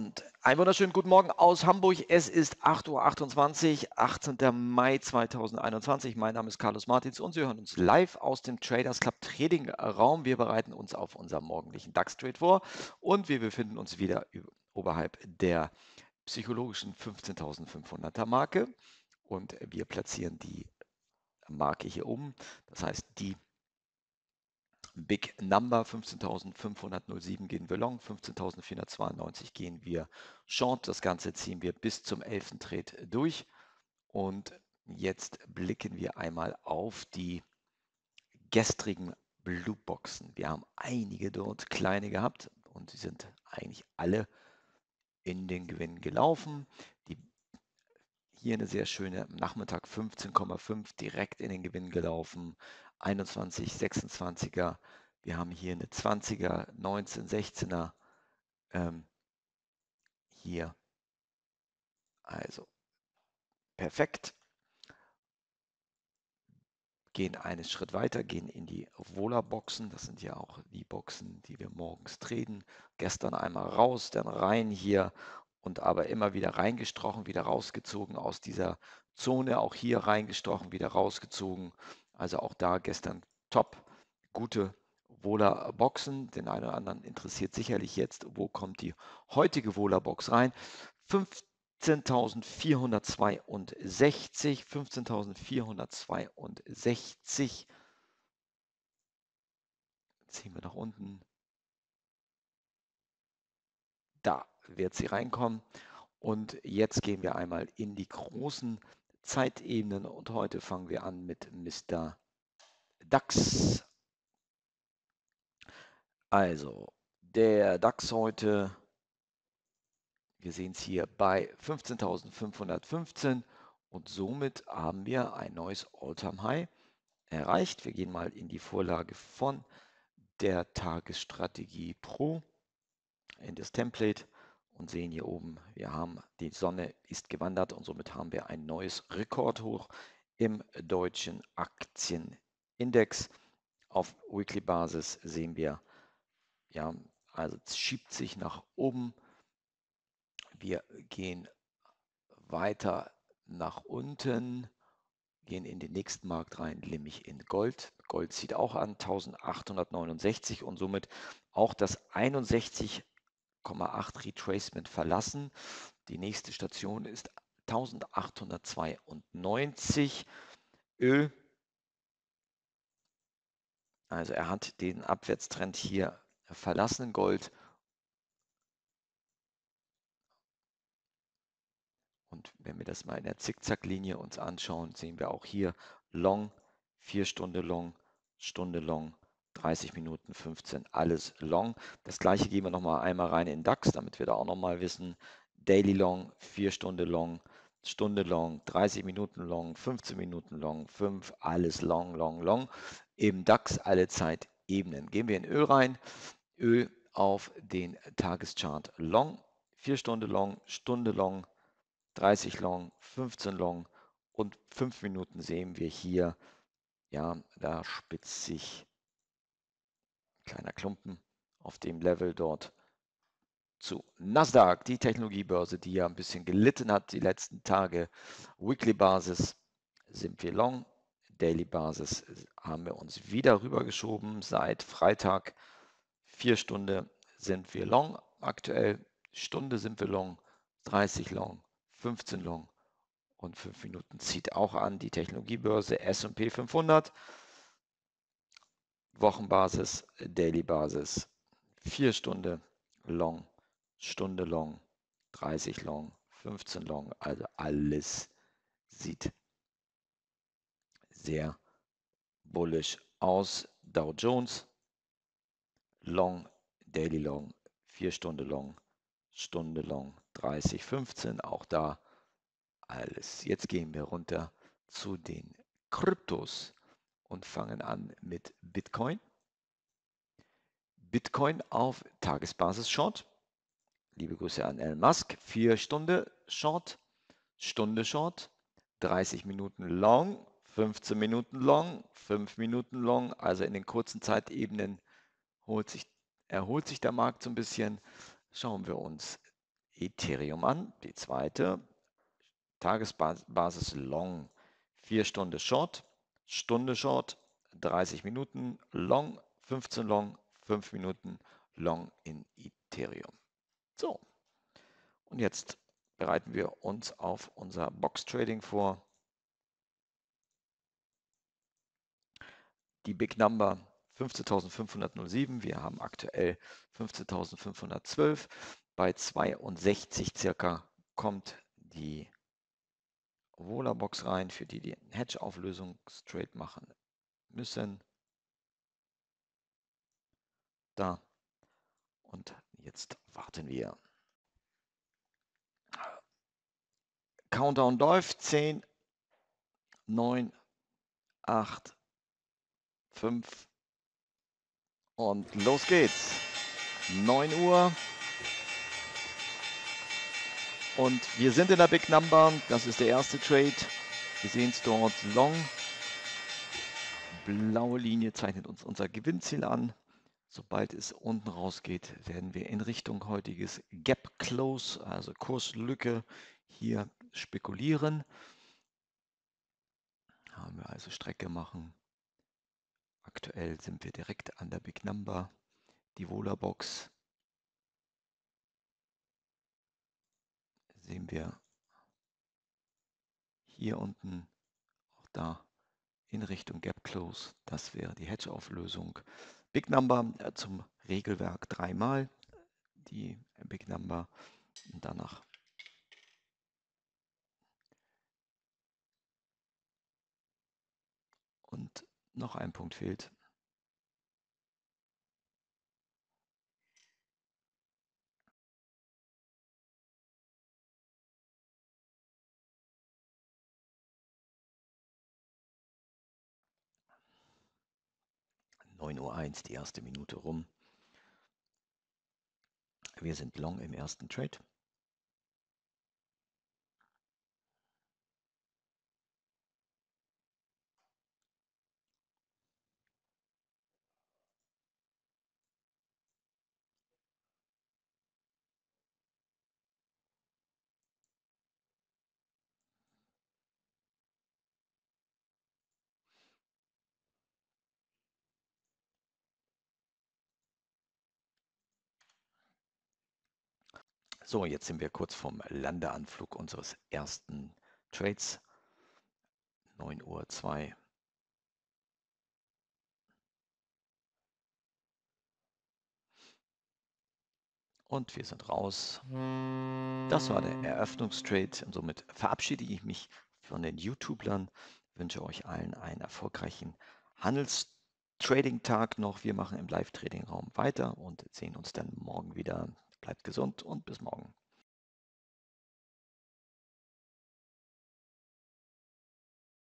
Und einen wunderschönen guten Morgen aus Hamburg. Es ist 8:28 Uhr, 18. Mai 2021. Mein Name ist Carlos Martins und Sie hören uns live aus dem Traders Club Trading Raum. Wir bereiten uns auf unseren morgendlichen DAX-Trade vor und wir befinden uns wieder oberhalb der psychologischen 15.500er Marke und wir platzieren die Marke hier oben. Das heißt, die Big Number 15.507 gehen wir long, 15.492 gehen wir short. Das Ganze ziehen wir bis zum 11. Trade durch. Und jetzt blicken wir einmal auf die gestrigen Blue Boxen. Wir haben einige dort kleine gehabt und sie sind eigentlich alle in den Gewinn gelaufen. Hier eine sehr schöne Nachmittag 15,5 direkt in den Gewinn gelaufen. 21, 26er. Wir haben hier eine 20er, 19, 16er. Hier. Also perfekt. Gehen einen Schritt weiter, gehen in die Vola-Boxen. Das sind ja auch die Boxen, die wir morgens traden. Gestern einmal raus, dann rein hier und aber immer wieder reingestochen, wieder rausgezogen aus dieser Zone. Auch hier reingestochen, wieder rausgezogen. Also auch da gestern top, gute Vola-Boxen. Den einen oder anderen interessiert sicherlich jetzt, wo kommt die heutige Vola-Box rein. 15.462, 15.462. Ziehen wir nach unten. Da wird sie reinkommen. Und jetzt gehen wir einmal in die großen Zeitebenen und heute fangen wir an mit Mr. DAX. Also der DAX heute, wir sehen es hier bei 15.515 und somit haben wir ein neues All-Time-High erreicht. Wir gehen mal in die Vorlage von der Tagesstrategie Pro in das Template und sehen hier oben, wir haben die Sonne ist gewandert und somit haben wir ein neues Rekordhoch im deutschen Aktienindex. Auf Weekly Basis sehen wir, ja, also es schiebt sich nach oben. Wir gehen weiter nach unten, gehen in den nächsten Markt rein, nämlich in Gold. Gold zieht auch an 1869 und somit auch das 61,8 Retracement verlassen. Die nächste Station ist 1892. Öl, also er hat den Abwärtstrend hier verlassen, Gold. Und wenn wir das mal in der Zickzacklinie uns anschauen, sehen wir auch hier Long, 4 Stunden Long, Stunde Long, 30 Minuten 15, alles Long. Das gleiche gehen wir nochmal einmal rein in DAX, damit wir da auch nochmal wissen. Daily Long, 4 Stunden Long, Stunde Long, 30 Minuten Long, 15 Minuten Long, 5, alles Long, Long, Long. Im DAX alle Zeitebenen. Gehen wir in Öl rein. Öl auf den Tageschart Long, 4 Stunden Long, Stunde Long, 30 Long, 15 Long und 5 Minuten sehen wir hier, ja, da spitzt sich ein kleiner Klumpen auf dem Level dort zu Nasdaq, die Technologiebörse, die ja ein bisschen gelitten hat die letzten Tage. Weekly Basis sind wir long, Daily Basis haben wir uns wieder rübergeschoben seit Freitag. 4 Stunden sind wir long aktuell, Stunde sind wir long, 30 long, 15 long. Und 5 Minuten zieht auch an die Technologiebörse S&P 500, Wochenbasis, Daily Basis, 4 Stunden Long, Stunde Long, 30 Long, 15 Long, also alles sieht sehr bullish aus. Dow Jones, Long, Daily Long, 4 Stunden Long, Stunde Long, 30, 15, auch da alles. Jetzt gehen wir runter zu den Kryptos und fangen an mit Bitcoin. Bitcoin auf Tagesbasis Short. Liebe Grüße an Elon Musk. 4 Stunden Short, Stunde Short, 30 Minuten Long, 15 Minuten Long, 5 Minuten Long. Also in den kurzen Zeitebenen erholt sich der Markt so ein bisschen. Schauen wir uns Ethereum an, die zweite Tagesbasis Long, 4 Stunden Short, Stunde Short, 30 Minuten Long, 15 Long, 5 Minuten Long in Ethereum. So, und jetzt bereiten wir uns auf unser Box Trading vor. Die Big Number 15.507, wir haben aktuell 15.512. Bei 62 circa kommt die Vola-Box rein, für die Hedge-Auflösungstrade machen müssen. Da. Und jetzt warten wir. Countdown läuft. 10, 9, 8, 5 und los geht's. 9 Uhr. Und wir sind in der Big Number. Das ist der erste Trade. Wir sehen es dort long. Blaue Linie zeichnet uns unser Gewinnziel an. Sobald es unten rausgeht, werden wir in Richtung heutiges Gap Close, also Kurslücke, hier spekulieren. Haben wir also Strecke machen. Aktuell sind wir direkt an der Big Number. Die Vola-Box sehen wir hier unten, auch da in Richtung Gap Close. Das wäre die Hedge-Auflösung. Big Number zum Regelwerk dreimal. Die Big Number und danach und noch ein Punkt fehlt. (9:01 Uhr), die erste Minute rum. Wir sind long im ersten Trade. So, jetzt sind wir kurz vorm Landeanflug unseres ersten Trades. 9:02 Uhr. Und wir sind raus. Das war der Eröffnungstrade und somit verabschiede ich mich von den YouTubern. Wünsche euch allen einen erfolgreichen Handelstrading-Tag noch. Wir machen im Live-Trading-Raum weiter und sehen uns dann morgen wieder. Bleibt gesund und bis morgen.